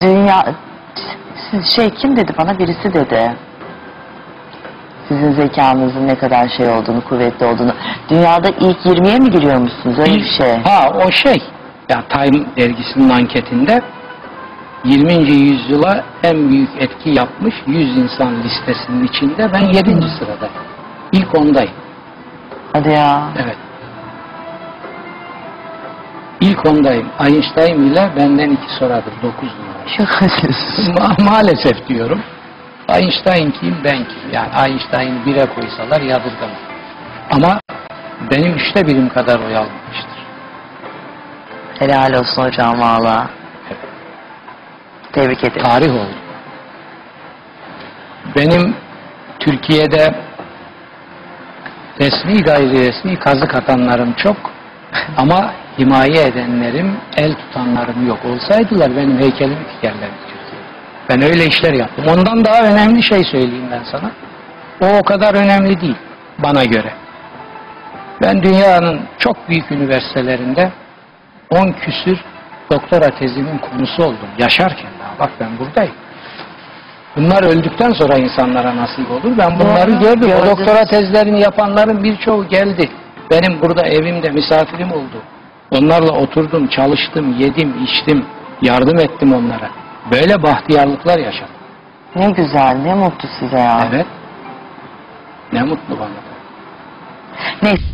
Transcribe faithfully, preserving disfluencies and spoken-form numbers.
Dünya... Siz şey kim dedi bana? Birisi dedi. Sizin zekanızın ne kadar şey olduğunu, kuvvetli olduğunu. Dünyada ilk yirmiye mi giriyormuşsunuz? Öyle bir şey. Ha o şey. Ya Time dergisinin anketinde yirminci yüzyıla en büyük etki yapmış yüz insan listesinin içinde ben yedinci sıradayım. İlk ondayım. Hadi ya. Evet. İlk ondayım. Einstein bile benden iki soradır. Dokuz numara. Şaka diyorsun. Ma maalesef diyorum. Einstein kim, ben kim? Yani Einstein'ı bire koysalar yadırgamam. Ama benim üçte birim kadar oy almamıştır. Helal olsun hocam valla. Evet. Tebrik ederim. Tarih oldu. Benim Türkiye'de resmi gayri resmi kazık atanlarım çok ama himaye edenlerim, el tutanlarım yok. Olsaydılar benim heykelimi dikerlerdi Türkiye'de. Ben öyle işler yaptım. Ondan daha önemli şey söyleyeyim ben sana. O o kadar önemli değil bana göre. Ben dünyanın çok büyük üniversitelerinde on küsür doktora tezimin konusu oldum. Yaşarken daha. Bak ben buradayım. Bunlar öldükten sonra insanlara nasip olur. Ben bunları ya, gördüm. Gördüm. O doktora tezlerini yapanların birçoğu geldi. Benim burada evimde misafirim oldu. Onlarla oturdum, çalıştım, yedim, içtim, yardım ettim onlara. Böyle bahtiyarlıklar yaşadım. Ne güzel, ne mutlu size ya. Evet. Ne mutlu bana. Neyse.